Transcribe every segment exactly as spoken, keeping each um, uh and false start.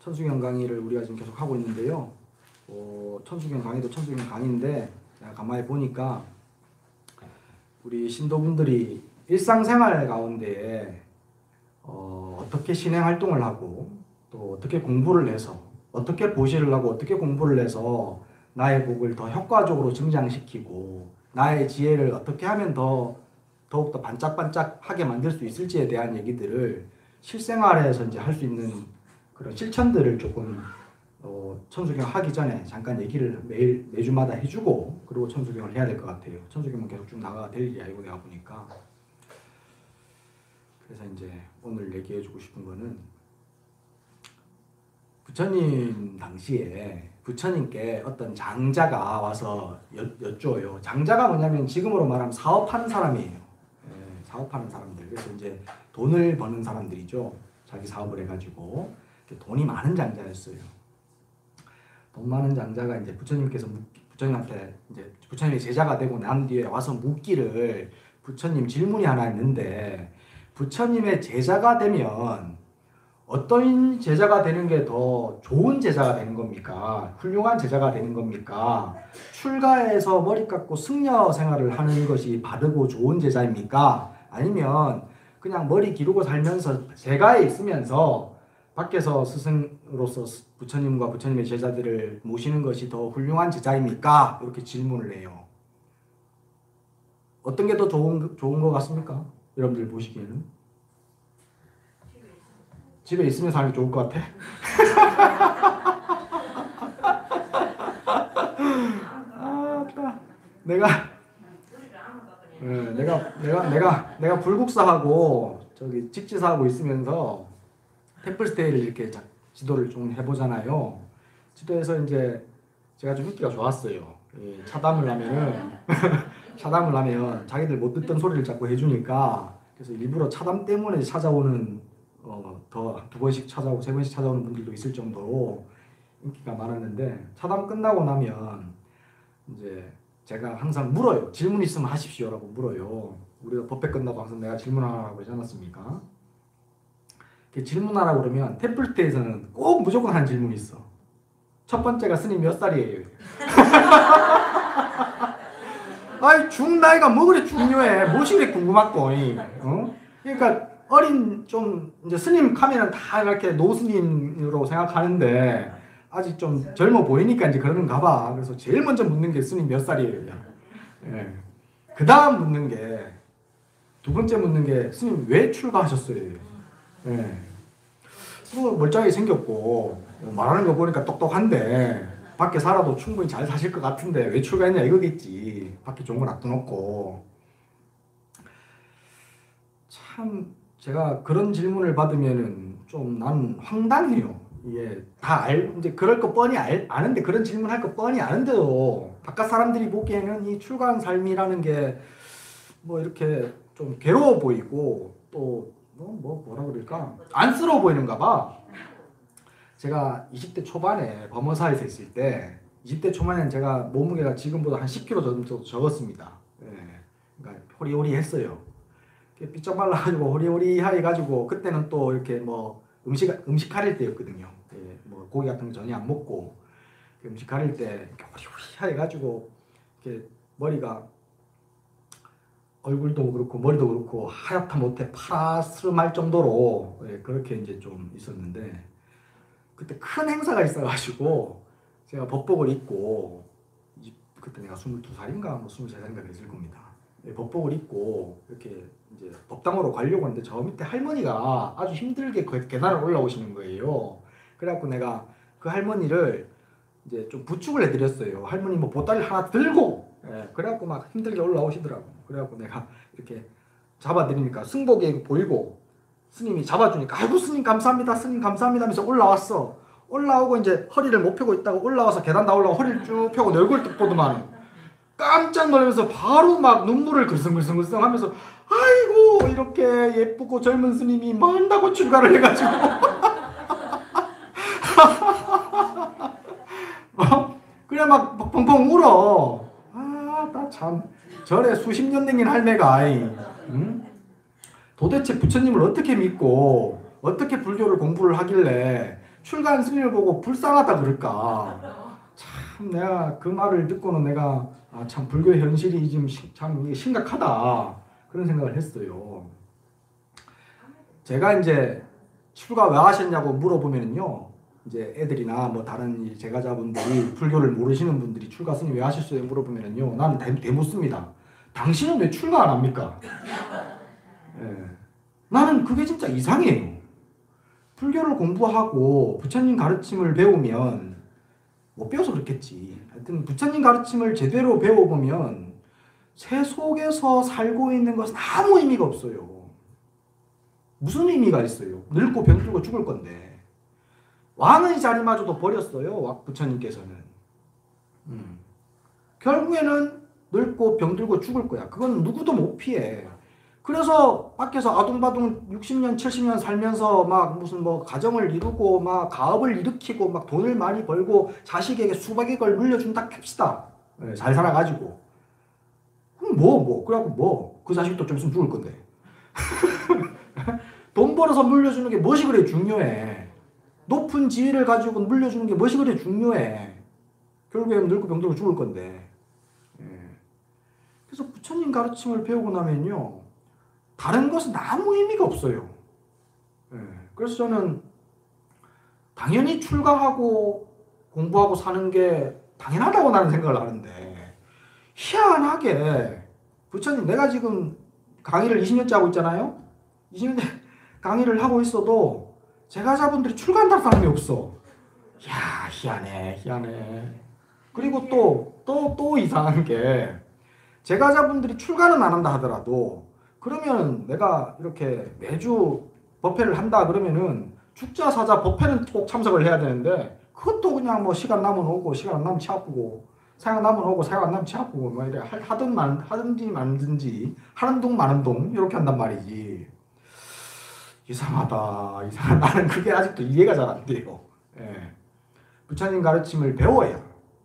천수경 강의를 우리가 지금 계속 하고 있는데요. 어, 천수경 강의도 천수경 강의인데 내가 가만히 보니까 우리 신도분들이 일상생활 가운데 어, 어떻게 신행 활동을 하고 또 어떻게 공부를 해서 어떻게 보시를 하고 어떻게 공부를 해서 나의 복을 더 효과적으로 증장시키고 나의 지혜를 어떻게 하면 더 더욱더 반짝반짝하게 만들 수 있을지에 대한 얘기들을 실생활에서 이제 할 수 있는 그런 실천들을 조금 어, 천수경 하기 전에 잠깐 얘기를 매일 매주마다 해주고 그리고 천수경을 해야 될 것 같아요. 천수경은 계속 쭉 나가야 될 일이 아니고 내가 보니까. 그래서 이제 오늘 얘기해주고 싶은 거는 부처님 당시에 부처님께 어떤 장자가 와서 여, 여쭈어요. 장자가 뭐냐면 지금으로 말하면 사업하는 사람이에요. 예, 사업하는 사람들. 그래서 이제 돈을 버는 사람들이죠. 자기 사업을 해가지고 돈이 많은 장자였어요. 돈 많은 장자가 이제 부처님께서 부처님한테 이제 부처님의 제자가 되고 난 뒤에 와서 묻기를 부처님 질문이 하나 있는데 부처님의 제자가 되면 어떤 제자가 되는 게 더 좋은 제자가 되는 겁니까? 훌륭한 제자가 되는 겁니까? 출가해서 머리 깎고 승려 생활을 하는 것이 바르고 좋은 제자입니까? 아니면 그냥 머리 기르고 살면서 제가에 있으면서 밖에서 스승으로서 부처님과 부처님의 제자들을 모시는 것이 더 훌륭한 제자입니까? 이렇게 질문을 해요. 어떤 게 더 좋은, 좋은 것 같습니까? 여러분들 보시기에는? 집에 있으면서 하는 게 좋을 것 같아? 아, 내가, 네, 내가, 내가, 내가, 내가 불국사하고 저기 직지사하고 있으면서 템플스테이를 이렇게 지도를 좀 해보잖아요. 지도에서 이제 제가 좀 인기가 좋았어요. 차담을 하면은 차담을 하면 자기들 못 듣던 소리를 자꾸 해주니까 그래서 일부러 차담 때문에 찾아오는 어, 더 두 번씩 찾아오고 세 번씩 찾아오는 분들도 있을 정도로 인기가 많았는데 차담 끝나고 나면 이제 제가 항상 물어요. 질문 있으면 하십시오라고 물어요. 우리가 법회 끝나고 항상 내가 질문하라고 하지 않았습니까? 질문하라고 그러면 템플스테이에서는 꼭 무조건 하는 질문이 있어. 첫 번째가 스님 몇 살이에요? 아이 중 나이가 뭐 그래 중요해. 무엇이 그래 궁금하고. 어? 그러니까 어린 좀 이제 스님 가면은 다 이렇게 노스님으로 생각하는데 아직 좀 젊어 보이니까 이제 그러는가 봐. 그래서 제일 먼저 묻는 게 스님 몇 살이에요? 예. 그 다음 묻는 게 두 번째 묻는 게 스님 왜 출가하셨어요? 예. 뭐 멀쩡하게 생겼고 말하는 거 보니까 똑똑한데 밖에 살아도 충분히 잘 사실 것 같은데 왜 출가했냐 이거겠지. 밖에 좋은 건 놔둬놓고. 참 제가 그런 질문을 받으면은 좀 난 황당해요. 이게 다 알, 이제 그럴 거 뻔히 알, 아는데 그런 질문 할 거 뻔히 아는데도 바깥 사람들이 보기에는 이 출가한 삶이라는 게 뭐 이렇게 좀 괴로워 보이고 또 뭐, 뭐 뭐라 그럴까 안쓰러워 보이는가 봐. 제가 이십 대 초반에 범어사에서 있을 때 이십 대 초반에는 제가 몸무게가 지금보다 한 십 킬로그램 정도 적었습니다. 예. 그러니까 호리호리했어요. 삐쩍 말라가지고 호리호리하게 가지고 그때는 또 이렇게 뭐 음식 음식 가릴 때였거든요. 예. 뭐 고기 같은 거 전혀 안 먹고 음식 가릴 때 이렇게 호리호리하게 가지고 이렇게 머리가 얼굴도 그렇고 머리도 그렇고 하얗다 못해 파라스름할 정도로 예, 그렇게 이제 좀 있었는데 그때 큰 행사가 있어가지고 제가 법복을 입고 그때 내가 스물두 살인가 뭐 스물세 살인가 그랬을 겁니다. 예, 법복을 입고 이렇게 이제 법당으로 가려고 하는데 저 밑에 할머니가 아주 힘들게 계단을 올라오시는 거예요. 그래갖고 내가 그 할머니를 이제 좀 부축을 해드렸어요. 할머니 뭐 보따리를 하나 들고 예, 그래갖고 막 힘들게 올라오시더라고. 그래갖고 내가 이렇게 잡아드리니까 승복이 보이고 스님이 잡아주니까 아이고 스님 감사합니다 스님 감사합니다 하면서 올라왔어. 올라오고 이제 허리를 못 펴고 있다가 올라와서 계단 다 올라오고 허리를 쭉 펴고 내 얼굴 딱 보더만 깜짝 놀라면서 바로 막 눈물을 글썽글썽글썽 하면서 아이고 이렇게 예쁘고 젊은 스님이 뭐 한다고 출가를 해가지고 어? 그래 막 펑펑 울어. 아, 나 참 절에 수십 년 댕긴 할매가 응? 도대체 부처님을 어떻게 믿고 어떻게 불교를 공부를 하길래 출가한 스님을 보고 불쌍하다 그럴까. 참 내가 그 말을 듣고는 내가 아, 참 불교의 현실이 지금 참 심각하다 그런 생각을 했어요. 제가 이제 출가 왜 하셨냐고 물어보면요, 이제 애들이나 뭐 다른 제가자분들이 불교를 모르시는 분들이 출가 스님 왜 하셨어요 물어보면요, 나는 대, 대묻습니다. 당신은 왜 출가 안 합니까? 예. 나는 그게 진짜 이상해요. 불교를 공부하고 부처님 가르침을 배우면, 못 배워서 그렇겠지. 하여튼 부처님 가르침을 제대로 배워보면 새 속에서 살고 있는 것은 아무 의미가 없어요. 무슨 의미가 있어요? 늙고 병들고 죽을 건데. 왕의 자리마저도 버렸어요, 부처님께서는. 음. 결국에는 늙고 병들고 죽을 거야. 그건 누구도 못 피해. 그래서 밖에서 아둥바둥 육십 년, 칠십 년 살면서 막 무슨 뭐 가정을 이루고 막 가업을 일으키고 막 돈을 많이 벌고 자식에게 수백억을 물려준다 캡시다. 네, 잘 살아가지고. 그럼 뭐, 뭐. 그래갖고 뭐. 그 자식도 좀 있으면 죽을 건데. 돈 벌어서 물려주는 게 무엇이 그래 중요해. 높은 지위를 가지고 물려주는 게 무엇이 그래 중요해. 결국에는 늙고 병들고 죽을 건데. 예. 그래서 부처님 가르침을 배우고 나면요, 다른 것은 아무 의미가 없어요. 예. 그래서 저는 당연히 출가하고 공부하고 사는 게 당연하다고 나는 생각을 하는데, 희한하게 부처님, 내가 지금 강의를 이십 년째 하고 있잖아요. 이십 년째 강의를 하고 있어도 제가자분들이 출가한다는 사람이 없어. 야, 희한해, 희한해. 그리고 또, 또, 또 이상한 게, 제가자분들이 출가는 안 한다 하더라도, 그러면 내가 이렇게 매주 법회를 한다 그러면은 죽자 사자 법회는 꼭 참석을 해야 되는데, 그것도 그냥 뭐 시간 나면 오고 시간 안 나면 치 아프고, 사양 나면 오고 사양 안 나면 치 아프고, 뭐 이래 하든 만 하든지 말든지 하는 동 마는 동 이렇게 한단 말이지. 이상하다, 이상하다. 나는 그게 아직도 이해가 잘 안 돼요. 예. 부처님 가르침을 배워야,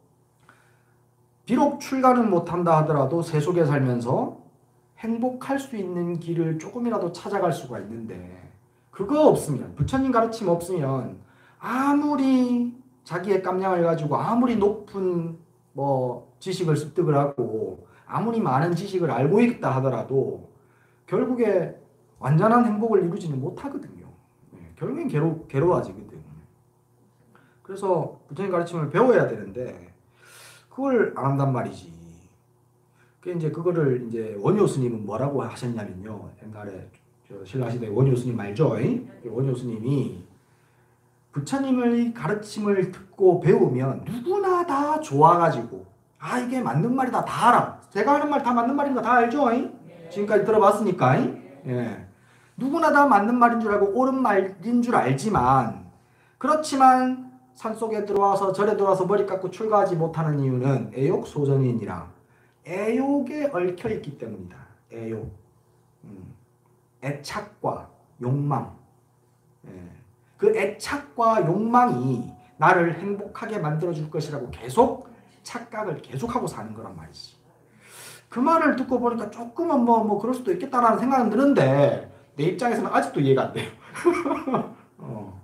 비록 출가는 못한다 하더라도 세속에 살면서 행복할 수 있는 길을 조금이라도 찾아갈 수가 있는데, 그거 없으면, 부처님 가르침 없으면 아무리 자기의 깜냥을 가지고 아무리 높은 뭐 지식을 습득을 하고 아무리 많은 지식을 알고 있다 하더라도 결국에 완전한 행복을 이루지는 못하거든요. 네, 결국엔 괴로, 괴로워지거든. 그래서 부처님 가르침을 배워야 되는데 그걸 안 한단 말이지. 그 이제 그거를 이제 원효 스님은 뭐라고 하셨냐면요. 옛날에 저 신라시대 원효 스님 알죠? 원효 스님이 부처님의 가르침을 듣고 배우면 누구나 다 좋아가지고, 아 이게 맞는 말이다 다 알아. 제가 하는 말 다 맞는 말인 거 다 알죠? 지금까지 들어봤으니까. 예. 누구나 다 맞는 말인 줄 알고 옳은 말인 줄 알지만, 그렇지만 산속에 들어와서 절에 들어와서 머리 깎고 출가하지 못하는 이유는 애욕소전이니라. 애욕에 얽혀있기 때문이다. 애욕. 음. 애착과 욕망. 예. 그 애착과 욕망이 나를 행복하게 만들어줄 것이라고 계속 착각을 계속하고 사는 거란 말이지. 그 말을 듣고 보니까 조금은 뭐, 뭐 그럴 수도 있겠다라는 생각은 드는데 내 입장에서는 아직도 이해가 안 돼요. 어.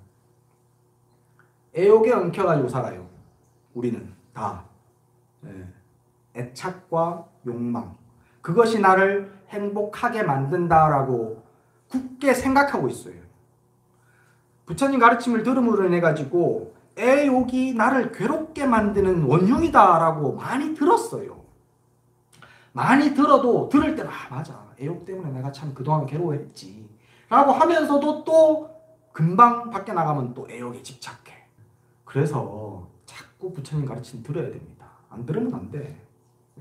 애욕에 엉켜가지고 살아요. 우리는 다. 예. 애착과 욕망. 그것이 나를 행복하게 만든다라고 굳게 생각하고 있어요. 부처님 가르침을 들음으로 인해 가지고 애욕이 나를 괴롭게 만드는 원흉이다라고 많이 들었어요. 많이 들어도 들을 때는 아 맞아, 애욕 때문에 내가 참 그동안 괴로워했지 라고 하면서도 또 금방 밖에 나가면 또 애욕에 집착해. 그래서 자꾸 부처님 가르침 들어야 됩니다. 안 들으면 안 돼. 네.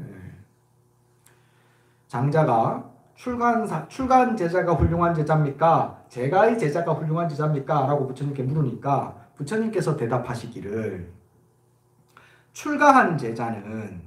장자가 출간, 출간 제자가 훌륭한 제자입니까? 제가의 제자가 훌륭한 제자입니까? 라고 부처님께 물으니까 부처님께서 대답하시기를, 출가한 제자는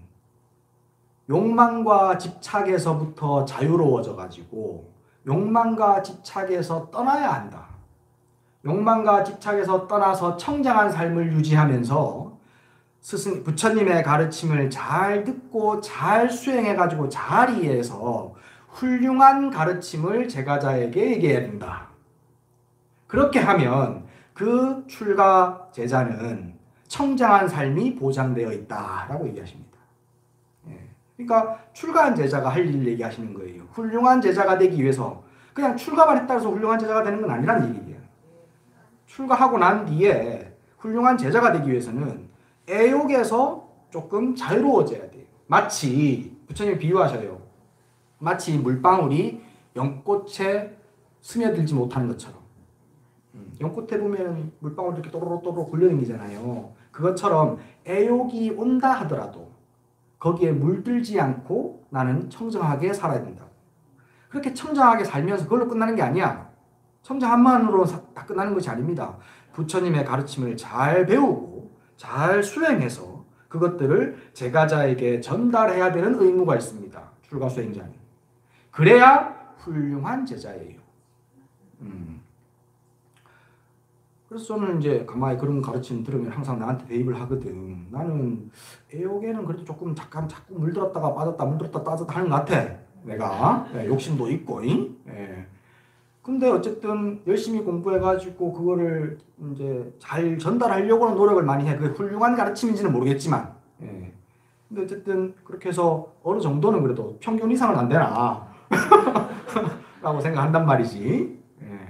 욕망과 집착에서부터 자유로워져 가지고 욕망과 집착에서 떠나야 한다. 욕망과 집착에서 떠나서 청정한 삶을 유지하면서 스승 부처님의 가르침을 잘 듣고 잘 수행해 가지고 잘 이해해서 훌륭한 가르침을 제가자에게 얘기해야 된다. 그렇게 하면 그 출가 제자는 청정한 삶이 보장되어 있다라고 얘기하십니다. 예. 그러니까 출가한 제자가 할 일을 얘기하시는 거예요. 훌륭한 제자가 되기 위해서 그냥 출가만 했다 해서 훌륭한 제자가 되는 건 아니라는 얘기예요. 출가하고 난 뒤에 훌륭한 제자가 되기 위해서는 애욕에서 조금 자유로워져야 돼요. 마치 부처님이 비유하셔요. 마치 물방울이 연꽃에 스며들지 못하는 것처럼. 연꽃에 보면 물방울 이렇게 또로로 또로로 굴려다니잖아요. 그것처럼 애욕이 온다 하더라도 거기에 물들지 않고 나는 청정하게 살아야 된다고. 그렇게 청정하게 살면서 그걸로 끝나는 게 아니야. 청정함만으로 다 끝나는 것이 아닙니다. 부처님의 가르침을 잘 배우고 잘 수행해서 그것들을 제가자에게 전달해야 되는 의무가 있습니다. 출가 수행자는. 그래야 훌륭한 제자예요. 음. 그래서 저는 이제 가만히 그런 가르침 들으면 항상 나한테 대입을 하거든. 나는 애욕에는 그래도 조금 잠깐 자꾸 물들었다가 빠졌다 물들었다 빠졌다 하는 것 같아. 내가 예, 욕심도 있고. 예. 근데 어쨌든 열심히 공부해가지고 그거를 이제 잘 전달하려고는 노력을 많이 해. 그게 훌륭한 가르침인지는 모르겠지만. 예. 근데 어쨌든 그렇게 해서 어느 정도는 그래도 평균 이상은 안 되나 라고 생각한단 말이지. 예.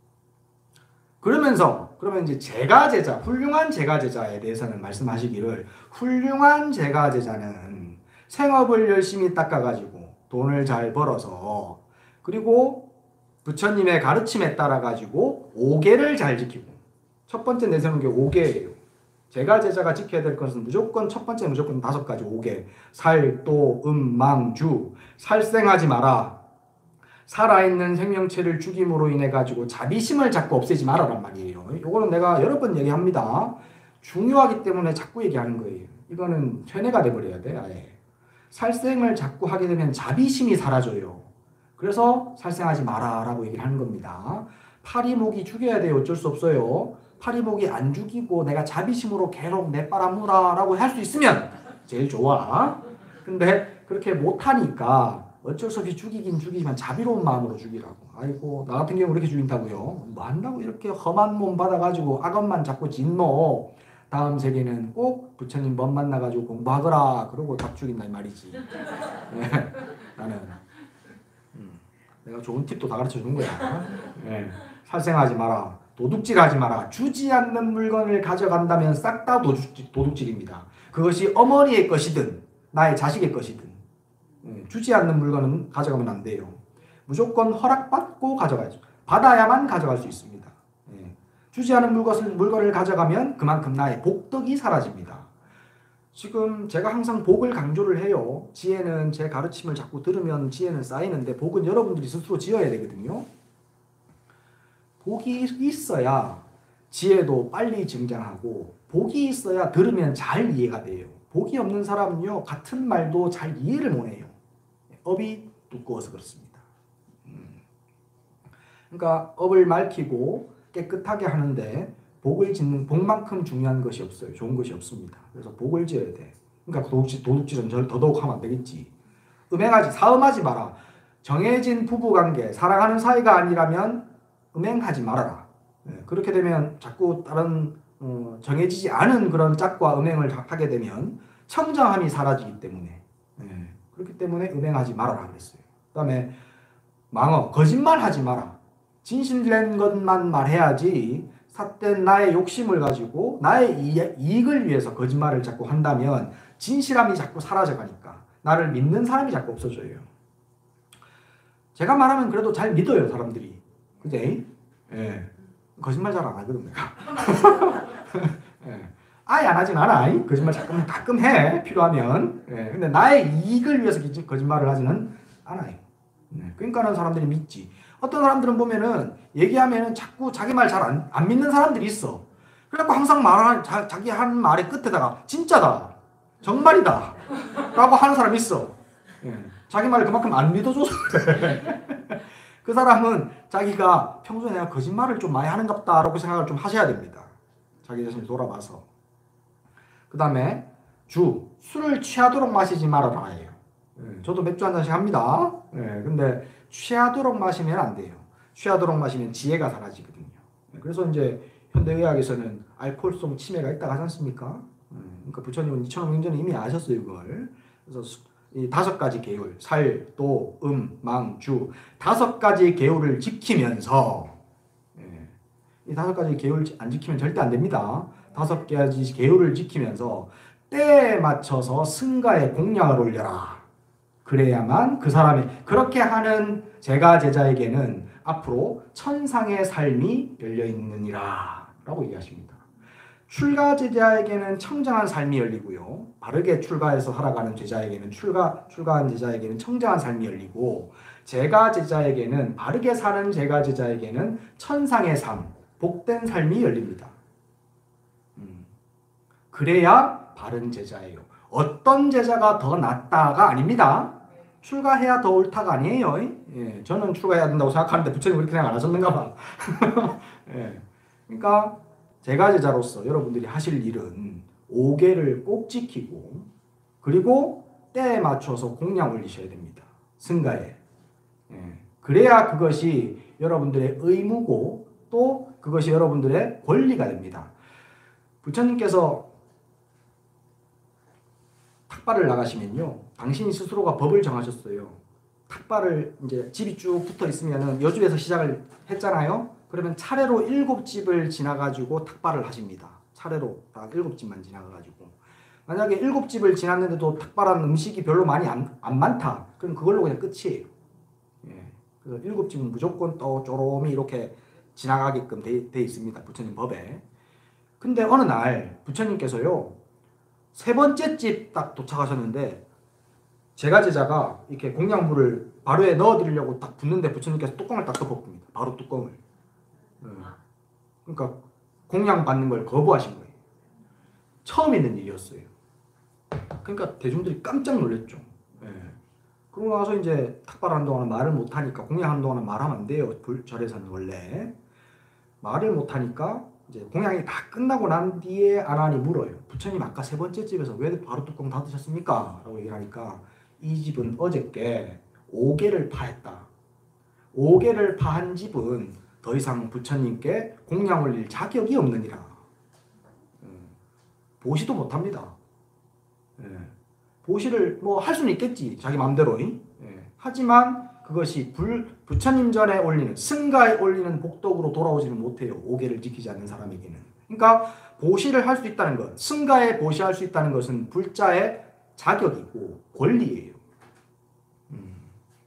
그러면서 그러면 이제 제가 제자, 훌륭한 제가 제자에 대해서는 말씀하시기를 훌륭한 제가 제자는 생업을 열심히 닦아가지고 돈을 잘 벌어서 그리고 부처님의 가르침에 따라가지고 오계를 잘 지키고 첫 번째 내세우는 게 오계예요. 제가 제자가 지켜야 될 것은 무조건 첫 번째 무조건 다섯 가지 오계. 살, 도, 음, 망, 주. 살생하지 마라. 살아있는 생명체를 죽임으로 인해 가지고 자비심을 자꾸 없애지 말아란 말이에요. 이거는 내가 여러 번 얘기합니다. 중요하기 때문에 자꾸 얘기하는 거예요. 이거는 쇠뇌가 돼버려야 돼. 아예. 살생을 자꾸 하게 되면 자비심이 사라져요. 그래서 살생하지 마라 라고 얘기를 하는 겁니다. 파리목이 죽여야 돼요. 어쩔 수 없어요. 파리목이 안 죽이고 내가 자비심으로 계속 내빨아무라 라고 할 수 있으면 제일 좋아. 근데 그렇게 못하니까 어쩔 수 없이 죽이긴 죽이지만 자비로운 마음으로 죽이라고. 아이고 나 같은 경우 그렇게 죽인다고요? 뭐 한다고 이렇게 험한 몸 받아가지고 악업만 자꾸 짓노. 다음 세계는 꼭 부처님 법 만나가지고 공부하거라. 그러고 다 죽인다 이 말이지. 네, 나는 음, 내가 좋은 팁도 다 가르쳐 준 거야. 네, 살생하지 마라. 도둑질하지 마라. 주지 않는 물건을 가져간다면 싹 다 도둑질, 도둑질입니다. 그것이 어머니의 것이든 나의 자식의 것이든 주지 않는 물건은 가져가면 안 돼요. 무조건 허락받고 가져가야죠. 받아야만 가져갈 수 있습니다. 주지 않은 물것을, 물건을 가져가면 그만큼 나의 복덕이 사라집니다. 지금 제가 항상 복을 강조를 해요. 지혜는 제 가르침을 자꾸 들으면 지혜는 쌓이는데 복은 여러분들이 스스로 지어야 되거든요. 복이 있어야 지혜도 빨리 증장하고 복이 있어야 들으면 잘 이해가 돼요. 복이 없는 사람은요 같은 말도 잘 이해를 못해요. 업이 두꺼워서 그렇습니다. 그러니까 업을 맑히고 깨끗하게 하는데 복을 짓는 복만큼 중요한 것이 없어요. 좋은 것이 없습니다. 그래서 복을 지어야 돼. 그러니까 도둑질, 도둑질은 더더욱 하면 안 되겠지. 음행하지, 사음하지 마라. 정해진 부부관계, 사랑하는 사이가 아니라면 음행하지 말아라. 네, 그렇게 되면 자꾸 다른 어, 정해지지 않은 그런 짝과 음행을 하게 되면 청정함이 사라지기 때문에 네, 그렇기 때문에 음행하지 말아라 그랬어요. 그 다음에 망어, 거짓말하지 마라. 진실된 것만 말해야지 삿된 나의 욕심을 가지고 나의 이익을 위해서 거짓말을 자꾸 한다면 진실함이 자꾸 사라져가니까 나를 믿는 사람이 자꾸 없어져요. 제가 말하면 그래도 잘 믿어요 사람들이. 그제? 예. 거짓말 잘 안 하거든 내가. 예. 아예 안 하진 않아. 거짓말 가끔 가끔 해 필요하면. 예. 근데 나의 이익을 위해서 거짓말을 하지는 않아요. 예. 그러니까는 사람들이 믿지. 어떤 사람들은 보면은 얘기하면은 자꾸 자기 말 잘 안 안 믿는 사람들이 있어. 그래갖고 항상 말하는 자, 자기 하는 말의 끝에다가 진짜다, 정말이다 라고 하는 사람이 있어. 예. 자기 말을 그만큼 안 믿어줘서 그래. 그 사람은 자기가 평소에 내가 거짓말을 좀 많이 하는갑다 라고 생각을 좀 하셔야 됩니다. 자기 자신을 돌아봐서. 그 다음에 주, 술을 취하도록 마시지 말아라 해요. 예, 저도 맥주 한 잔씩 합니다. 예, 근데 취하도록 마시면 안 돼요. 취하도록 마시면 지혜가 사라지거든요. 예, 그래서 이제 현대의학에서는 알코올성 치매가 있다고 하지 않습니까? 그러니까 부처님은 이천오백 년 전에 이미 아셨어요, 이걸. 그래서 이 다섯 가지 계율, 살, 도, 음, 망, 주 다섯 가지 계율을 지키면서 예, 이 다섯 가지 계율 안 지키면 절대 안 됩니다. 다섯 가지 계율을 지키면서 때에 맞춰서 승가에 공양을 올려라. 그래야만 그 사람이 그렇게 하는 제가 제자에게는 앞으로 천상의 삶이 열려 있느니라 라고 얘기하십니다. 출가 제자에게는 청정한 삶이 열리고요. 바르게 출가해서 살아가는 제자에게는 출가, 출가한 제자에게는 청정한 삶이 열리고 제가 제자에게는 바르게 사는 제가 제자에게는 천상의 삶, 복된 삶이 열립니다. 음. 그래야 바른 제자예요. 어떤 제자가 더 낫다가 아닙니다. 출가해야 더 옳다가 아니에요. 예, 저는 출가해야 된다고 생각하는데 부처님 그렇게 생각 안 하셨는가 봐. 예, 그러니까 제가 제자로서 여러분들이 하실 일은 오계를 꼭 지키고 그리고 때에 맞춰서 공양 올리셔야 됩니다. 승가에. 예, 그래야 그것이 여러분들의 의무고 또 그것이 여러분들의 권리가 됩니다. 부처님께서 탁발을 나가시면요. 당신이 스스로가 법을 정하셨어요. 탁발을 이제 집이 쭉 붙어 있으면은 여주에서 시작을 했잖아요. 그러면 차례로 일곱 집을 지나가지고 탁발을 하십니다. 차례로 딱 일곱 집만 지나가가지고. 만약에 일곱 집을 지났는데도 탁발한 음식이 별로 많이 안, 안 많다. 그럼 그걸로 그냥 끝이에요. 예. 그래서 일곱 집은 무조건 또 쪼롬이 이렇게 지나가게끔 돼, 돼 있습니다. 부처님 법에. 근데 어느 날 부처님께서요. 세 번째 집 딱 도착하셨는데 제가 제자가 이렇게 공양물을 바로에 넣어드리려고 딱 붓는데 부처님께서 뚜껑을 딱 덮어봅니다. 바로 뚜껑을. 네. 그러니까 공양 받는 걸 거부하신 거예요. 처음 있는 일이었어요. 그러니까 대중들이 깜짝 놀랐죠. 네. 그러고 나서 이제 탁발하는 동안은 말을 못하니까 공양하는 동안은 말하면 안 돼요. 절에서는 원래. 말을 못하니까 이제 공양이 다 끝나고 난 뒤에 아란이 물어요. 부처님 아까 세 번째 집에서 왜 바로 뚜껑 닫으셨습니까? 라고 얘기를 하니까 이 집은 어저께 오계를 파했다. 오계를 파한 집은 더 이상 부처님께 공양 올릴 자격이 없느니라. 보시도 못합니다. 보시를 뭐 할 수는 있겠지. 자기 마음대로. 하지만 그것이 불, 부처님 전에 올리는 승가에 올리는 복덕으로 돌아오지는 못해요. 오계를 지키지 않는 사람에게는. 그러니까 보시를 할 수 있다는 것, 승가에 보시할 수 있다는 것은 불자의 자격이고 권리예요. 음.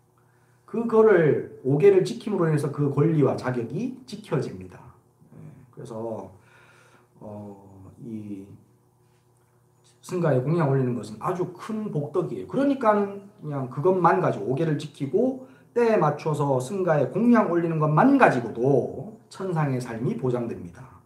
그거를 오계를 지킴으로 인해서 그 권리와 자격이 지켜집니다. 그래서 어, 이 승가에 공양 올리는 것은 아주 큰 복덕이에요. 그러니까 그냥 그것만 가지고 오계를 지키고 때에 맞춰서 승가에 공양 올리는 것만 가지고도 천상의 삶이 보장됩니다.